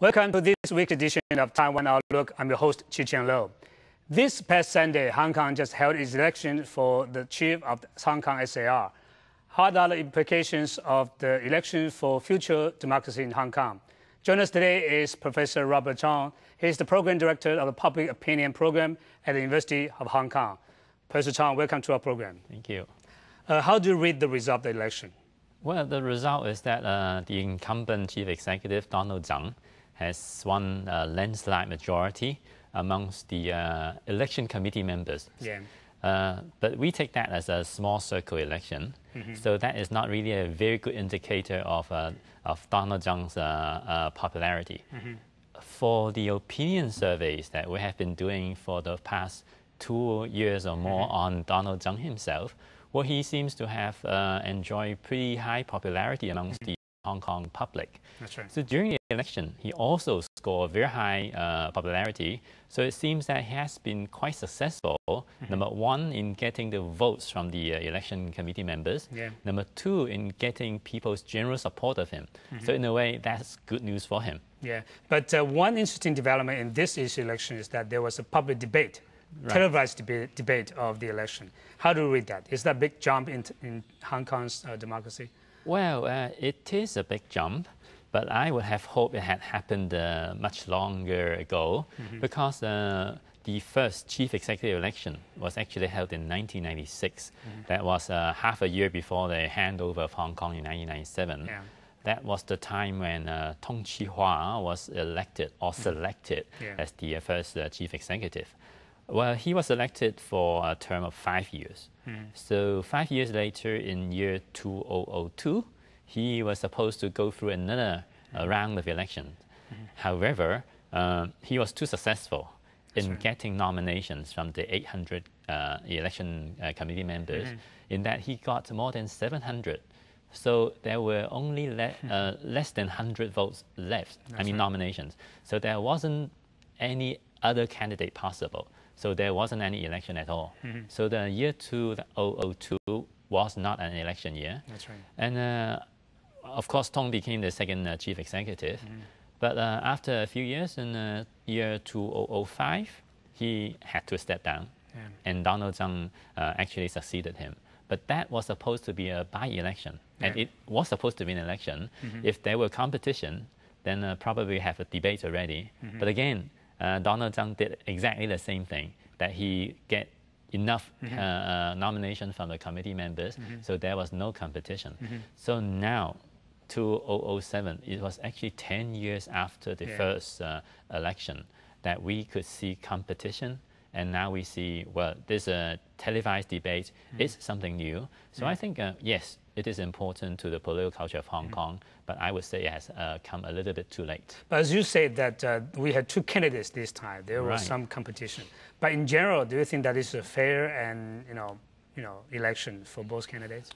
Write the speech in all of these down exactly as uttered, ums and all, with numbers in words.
Welcome to this week's edition of Taiwan Outlook. I'm your host, Chi-Chien Lo. This past Sunday, Hong Kong just held its election for the chief of the Hong Kong S A R. What are the implications of the election for future democracy in Hong Kong? Joining us today is Professor Robert Chong. He is the Program Director of the Public Opinion Program at the University of Hong Kong. Professor Chong, welcome to our program. Thank you. Uh, how do you read the result of the election? Well, the result is that uh, the incumbent chief executive, Donald Tsang, has won a landslide majority amongst the uh, election committee members. Yeah. Uh, but we take that as a small circle election, mm-hmm. so that is not really a very good indicator of, uh, of Donald Tsang's uh, uh, popularity. Mm-hmm. For the opinion surveys that we have been doing for the past two years or more mm-hmm. on Donald Tsang himself, well, he seems to have uh, enjoyed pretty high popularity amongst mm-hmm. the Hong Kong public. That's right. So during the election, he also scored very high uh, popularity. So it seems that he has been quite successful, mm-hmm. number one, in getting the votes from the uh, election committee members. Yeah. Number two, in getting people's general support of him. Mm-hmm. So in a way, that's good news for him. Yeah, but uh, one interesting development in this election is that there was a public debate, right. televised deba debate of the election. How do you read that? Is that a big jump in, in Hong Kong's uh, democracy? Well, uh, it is a big jump, but I would have hoped it had happened uh, much longer ago, mm-hmm. because uh, the first chief executive election was actually held in nineteen ninety-six. Mm-hmm. That was uh, half a year before the handover of Hong Kong in nineteen ninety-seven. Yeah. That was the time when uh, Tung Chee-hwa was elected or selected mm-hmm. yeah. as the uh, first uh, chief executive. Well, he was elected for a term of five years. Mm. So five years later, in year two thousand two, he was supposed to go through another uh, round of elections. Mm-hmm. However, uh, he was too successful in right. getting nominations from the eight hundred uh, election uh, committee members, mm-hmm. in that he got more than seven hundred. So there were only le uh, less than one hundred votes left, That's I mean right. nominations. So there wasn't any other candidate possible. So there wasn't any election at all. Mm-hmm. So the year two thousand two was not an election year. That's right. And uh, of course, Tong became the second uh, chief executive. Mm-hmm. But uh, after a few years, in the year two thousand five, he had to step down. Yeah. And Donald Tsang uh, actually succeeded him. But that was supposed to be a by-election. Yeah. And it was supposed to be an election. Mm-hmm. If there were competition, then uh, probably have a debate already. Mm-hmm. But again, Uh, Donald Tsang did exactly the same thing, that he get enough mm-hmm. uh, uh, nomination from the committee members, mm-hmm. so there was no competition. Mm-hmm. So now, two thousand seven, it was actually ten years after the yeah. first uh, election that we could see competition, and now we see, well, this uh, televised debate mm-hmm. is something new. So mm-hmm. I think, uh, yes, it is important to the political culture of Hong mm-hmm. Kong, but I would say it has uh, come a little bit too late. But as you said that uh, we had two candidates this time, there right. was some competition. But in general, do you think that is a fair and you know, you know, election for both candidates?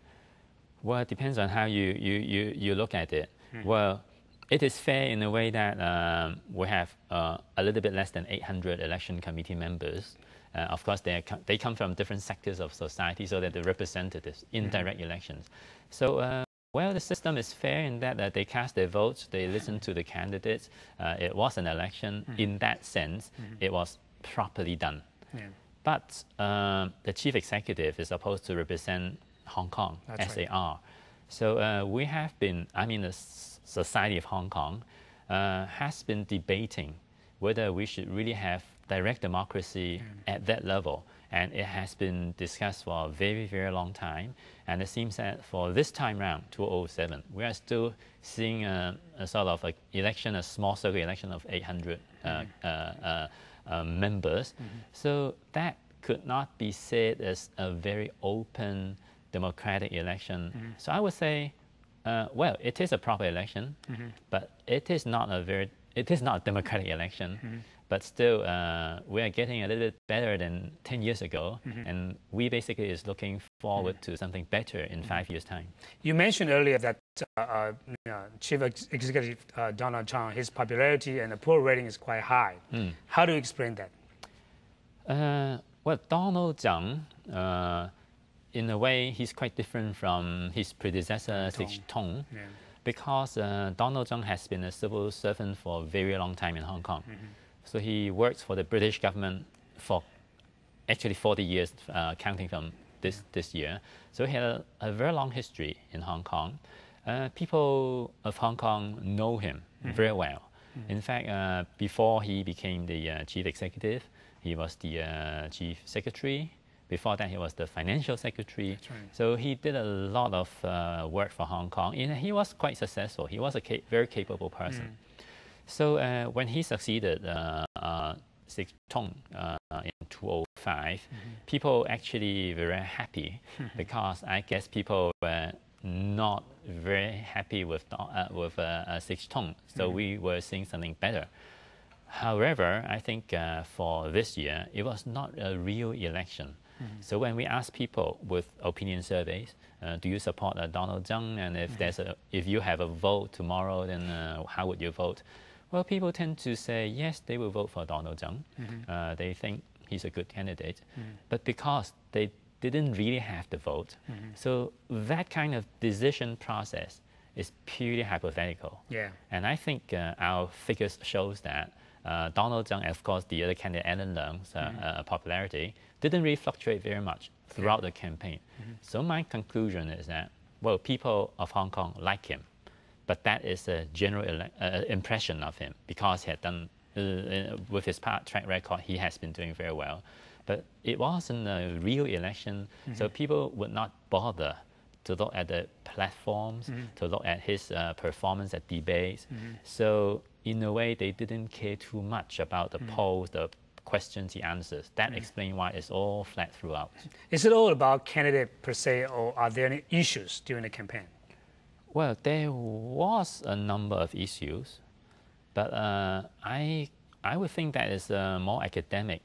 Well, it depends on how you you you, you look at it. Mm-hmm. Well, it is fair in a way that um, we have uh, a little bit less than eight hundred election committee members. Uh, of course, they, are, they come from different sectors of society, so that they're representatives in mm-hmm. direct elections. So, uh, well, the system is fair in that uh, they cast their votes, they listen to the candidates. Uh, it was an election. Mm-hmm. In that sense, mm-hmm. it was properly done. Yeah. But uh, the chief executive is supposed to represent Hong Kong, That's S A R. Right. So uh, we have been, I mean, the Society of Hong Kong uh, has been debating whether we should really have direct democracy mm. at that level. And it has been discussed for a very, very long time. And it seems that for this time round, two thousand seven, we are still seeing a, a sort of a election, a small circle election of eight hundred uh, mm. uh, uh, uh, members. Mm-hmm. So that could not be said as a very open, democratic election. Mm-hmm. So I would say, uh, well, it is a proper election, mm-hmm. but it is not a very, it is not a democratic election. Mm-hmm. But still, uh, we are getting a little bit better than ten years ago, mm-hmm. and we basically is looking forward mm-hmm. to something better in mm-hmm. five years' time. You mentioned earlier that uh, uh, you know, Chief Executive uh, Donald Tsang, his popularity and approval rating is quite high. Mm. How do you explain that? Uh, well, Donald Tsang, uh, in a way, he's quite different from his predecessor, Sih Tung. Yeah. because uh, Donald Tsang has been a civil servant for a very long time in Hong Kong. Mm-hmm. So he worked for the British government for actually forty years, uh, counting from this, yeah. this year. So he had a, a very long history in Hong Kong. Uh, people of Hong Kong know him mm-hmm. very well. Mm-hmm. In fact, uh, before he became the uh, chief executive, he was the uh, chief secretary. Before that, he was the financial secretary. Right. So he did a lot of uh, work for Hong Kong. And he was quite successful. He was a ca very capable person. Mm. So uh, when he succeeded uh, uh, Sic Tung uh, in two thousand five, mm-hmm. people actually were very happy because I guess people were not very happy with uh, with uh, uh, Sic Tung. So mm-hmm. we were seeing something better. However, I think uh, for this year, it was not a real election. Mm-hmm. So when we ask people with opinion surveys, uh, do you support uh, Donald Tsang? And if mm-hmm. there's a, if you have a vote tomorrow, then uh, how would you vote? Well, people tend to say yes, they will vote for Donald Tsang. Mm-hmm. uh, they think he's a good candidate, mm-hmm. but because they didn't really have the vote, mm-hmm. so that kind of decision process is purely hypothetical. Yeah. And I think uh, our figures shows that uh, Donald Tsang, and of course the other candidate, Alan Leung's uh, mm-hmm. uh, popularity didn't really fluctuate very much throughout yeah. the campaign. Mm-hmm. So my conclusion is that, well, people of Hong Kong like him, but that is a general uh, impression of him because he had done, uh, with his past track record, he has been doing very well. But it wasn't a real election, mm-hmm. so people would not bother to look at the platforms, mm-hmm. to look at his uh, performance at debates. Mm-hmm. So in a way, they didn't care too much about the mm-hmm. polls, the questions he answers. That mm-hmm. explains why it's all flat throughout. Is it all about candidate per se, or are there any issues during the campaign? Well, there was a number of issues, but uh, I I would think that is uh, more academic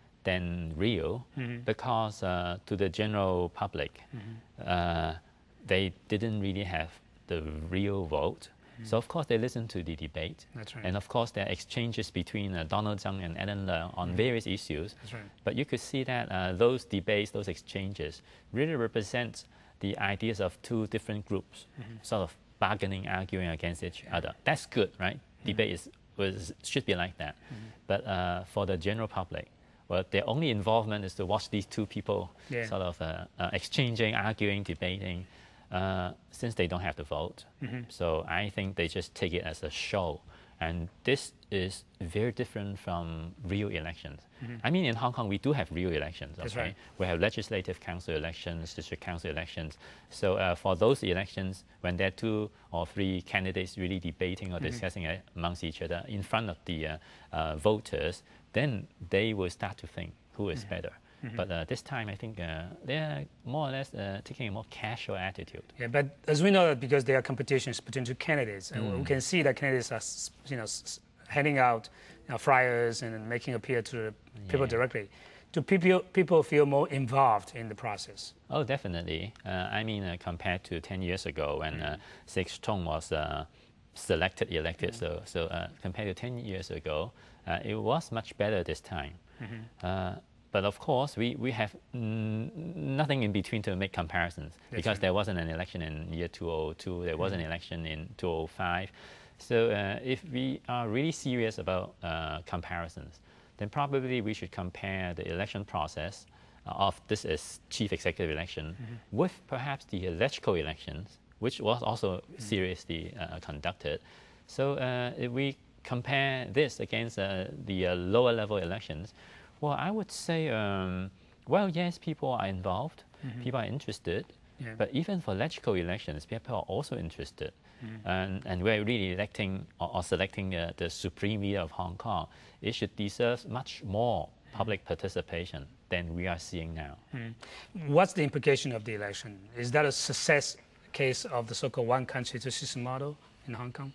than real, mm-hmm. because uh, to the general public, mm-hmm. uh, they didn't really have the real vote. Mm-hmm. So of course they listened to the debate. That's right. And of course there are exchanges between uh, Donald Tsang and Alan Leung on mm-hmm. various issues. That's right. But you could see that uh, those debates, those exchanges really represent the ideas of two different groups, mm-hmm. sort of bargaining, arguing against each yeah. other. That's good, right? Mm-hmm. Debate is, was, should be like that. Mm-hmm. But uh, for the general public, well, their only involvement is to watch these two people yeah. sort of uh, uh, exchanging, arguing, debating, uh, since they don't have the vote. Mm-hmm. So I think they just take it as a show. And this is very different from real elections. Mm-hmm. I mean, in Hong Kong, we do have real elections. Okay? That's right. We have legislative council elections, district council elections. So uh, for those elections, when there are two or three candidates really debating or mm-hmm. discussing it amongst each other in front of the uh, uh, voters, then they will start to think who is mm-hmm. better. Mm-hmm. But uh, this time, I think uh, they're more or less uh, taking a more casual attitude. Yeah, but as we know, that because there are competitions between two candidates, and mm. we can see that candidates are, you know, handing out you know, flyers and making appeal to the people yeah. directly. Do people people feel more involved in the process? Oh, definitely. Uh, I mean, uh, compared to ten years ago when mm. uh, Sic Tung was uh, selected, elected, mm. so so uh, compared to ten years ago, uh, it was much better this time. Mm-hmm. uh, But of course, we, we have n nothing in between to make comparisons. That's because right. there wasn't an election in year two thousand two, there was mm-hmm. an election in two thousand five. So uh, if we are really serious about uh, comparisons, then probably we should compare the election process of this is chief executive election mm-hmm. with perhaps the electoral elections, which was also mm-hmm. seriously uh, conducted. So uh, if we compare this against uh, the uh, lower level elections, well, I would say, um, well, yes, people are involved, mm-hmm. people are interested, yeah. but even for electoral elections, people are also interested. Mm-hmm. and, and we're really electing or, or selecting uh, the supreme leader of Hong Kong. It should deserve much more public mm-hmm. participation than we are seeing now. Mm-hmm. What's the implication of the election? Is that a success case of the so-called one country, two system model in Hong Kong?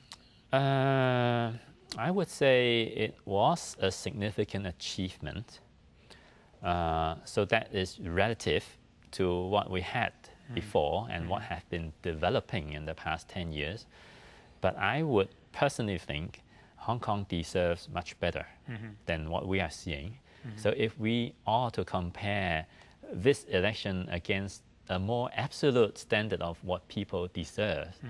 Uh, I would say it was a significant achievement. Uh, so that is relative to what we had mm. before and mm. what have been developing in the past ten years. But I would personally think Hong Kong deserves much better mm-hmm. than what we are seeing. Mm-hmm. So if we are to compare this election against a more absolute standard of what people deserve, mm-hmm.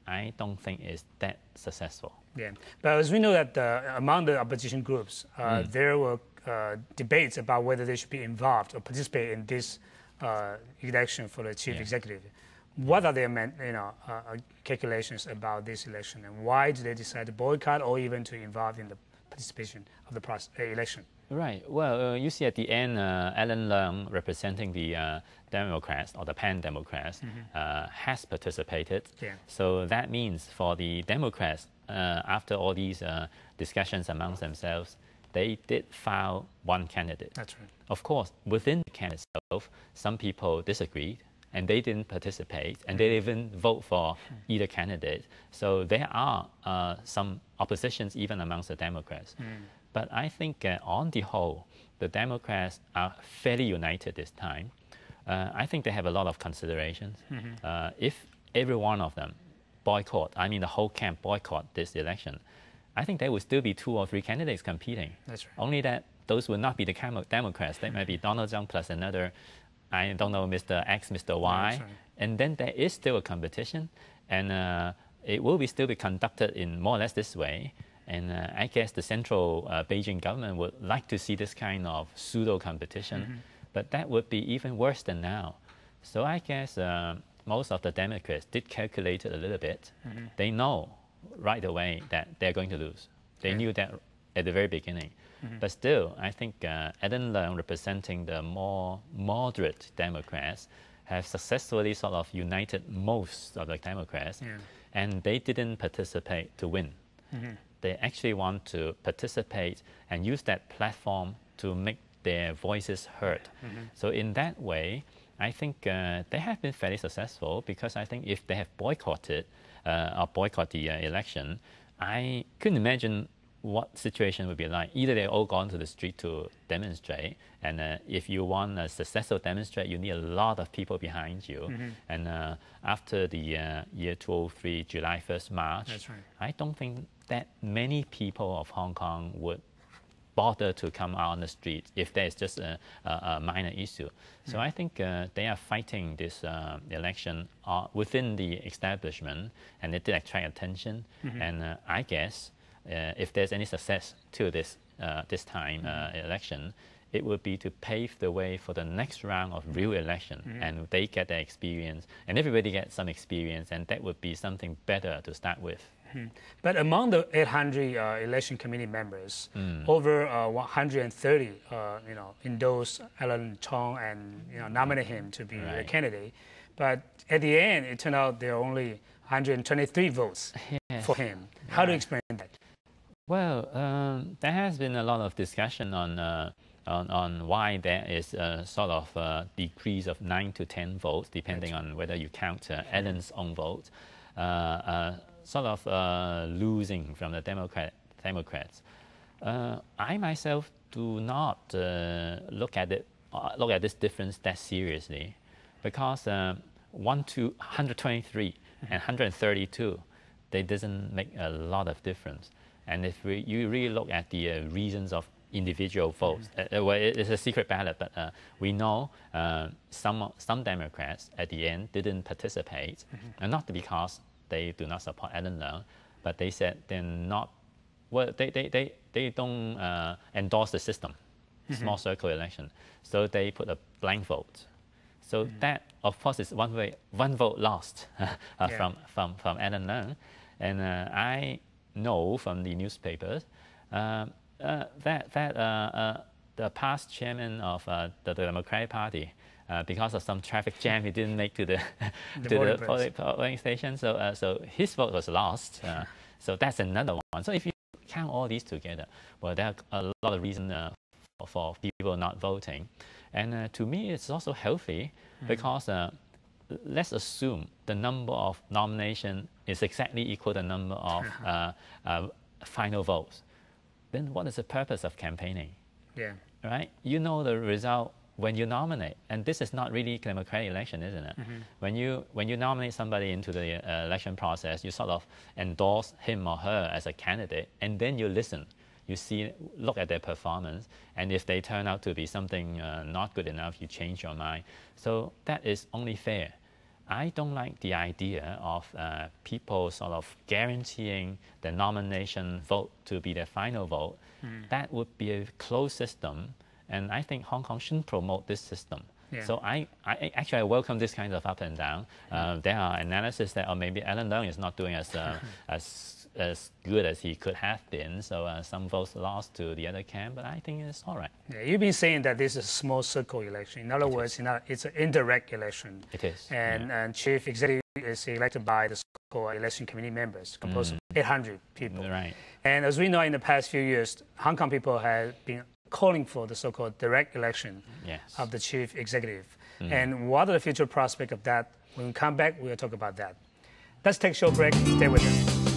I don't think is that successful. Yeah, but as we know that uh, among the opposition groups, uh, mm. there were uh, debates about whether they should be involved or participate in this uh, election for the chief yeah. executive. What are their you know, uh, calculations about this election, and why do they decide to boycott or even to involve in the participation of the process, uh, election? Right. Well, uh, you see at the end, uh, Alan Leung, representing the uh, Democrats or the Pan-Democrats, mm-hmm. uh, has participated. Yeah. So that means for the Democrats, uh, after all these uh, discussions amongst themselves, they did file one candidate. That's right. Of course, within the candidate itself, some people disagreed, and they didn't participate, and they didn't vote for either candidate. So there are uh, some oppositions even amongst the Democrats. Mm. But I think uh, on the whole, the Democrats are fairly united this time. Uh, I think they have a lot of considerations. Mm-hmm. uh, if every one of them boycott, I mean the whole camp boycott this election, I think there will still be two or three candidates competing. That's right. Only that those will not be the Democrats. They might be Donald Trump plus another, I don't know, Mister X, Mister Y. Right. And then there is still a competition, and uh, it will be still be conducted in more or less this way. And uh, I guess the central uh, Beijing government would like to see this kind of pseudo competition, mm-hmm. but that would be even worse than now. So I guess uh, most of the Democrats did calculate it a little bit. Mm-hmm. They know right away that they're going to lose. They yeah. knew that at the very beginning. Mm-hmm. But still, I think uh, Alan Leung, representing the more moderate Democrats, have successfully sort of united most of the Democrats, yeah. and they didn't participate to win. Mm-hmm. They actually want to participate and use that platform to make their voices heard. Mm-hmm. So in that way, I think uh, they have been fairly successful, because I think if they have boycotted uh, or boycott the uh, election, I couldn't imagine what situation would be like. Either they all gone to the street to demonstrate, and uh, if you want a successful demonstrate, you need a lot of people behind you. Mm-hmm. And uh, after the uh, year two thousand three, July first march, That's right. I don't think that many people of Hong Kong would bother to come out on the street if there's just a, a, a minor issue. So mm. I think uh, they are fighting this uh, election uh, within the establishment, and it did attract attention. Mm-hmm. And uh, I guess uh, if there's any success to this uh, this time mm-hmm. uh, election, it would be to pave the way for the next round of real election, mm-hmm. and they get their experience, and everybody gets some experience, and that would be something better to start with. Hmm. But among the eight hundred uh, election committee members, mm. over uh, one hundred thirty, uh, you know, endorsed Alan Chong and you know nominate him to be right. a candidate. But at the end, it turned out there are only one hundred twenty-three votes yes. for him. How right. do you explain that? Well, um, there has been a lot of discussion on uh, on, on why there is a sort of uh, decrease of nine to ten votes, depending right. on whether you count uh, Alan's own vote. Uh, uh, sort of uh, losing from the Democrat, Democrats. Uh, I myself do not uh, look at it, uh, look at this difference that seriously, because uh, one to one hundred twenty-three and one hundred thirty-two, they doesn't make a lot of difference. And if we, you really look at the uh, reasons of individual votes, mm-hmm. uh, well, it's a secret ballot, but uh, we know uh, some some Democrats at the end didn't participate, mm-hmm. and not because they do not support Alan Leung, but they said they're not, well, they, they, they, they don't uh, endorse the system, mm-hmm. small circle election. So they put a blank vote. So mm-hmm. that, of course, is one way, one vote lost uh, yeah. from, from, from Alan Leung. And uh, I know from the newspapers uh, uh, that, that uh, uh, the past chairman of uh, the, the Democratic Party, Uh, because of some traffic jam, he didn't make to the, the to the polling, polling station, so uh, so his vote was lost. Uh, so that's another one. So if you count all these together, well, there are a lot of reasons uh, for, for people not voting, and uh, to me, it's also healthy mm-hmm. because uh, let's assume the number of nomination is exactly equal to the number of uh, uh, final votes. Then what is the purpose of campaigning? Yeah. Right. You know the result when you nominate, and this is not really a democratic election, isn't it? Mm-hmm. When you when you nominate somebody into the uh, election process, you sort of endorse him or her as a candidate, and then you listen, you see, look at their performance, and if they turn out to be something uh, not good enough, you change your mind. So that is only fair. I don't like the idea of uh, people sort of guaranteeing the nomination vote to be the final vote. Mm. That would be a closed system, and I think Hong Kong shouldn't promote this system. Yeah. So I, I actually I welcome this kind of up and down. Uh, there are analysis that, or maybe Alan Leung is not doing as uh, as as good as he could have been. So uh, some votes lost to the other camp, but I think it's all right. Yeah, you've been saying that this is a small circle election. In other it words, you know, it's an indirect election. It is. And, yeah. and chief executive is elected by the so-called election committee members, composed mm. of eight hundred people. Right. And as we know, in the past few years, Hong Kong people have been calling for the so-called direct election yes. of the chief executive. Mm. And what are the future prospects of that? When we come back, we'll talk about that. Let's take a short break. Stay with us.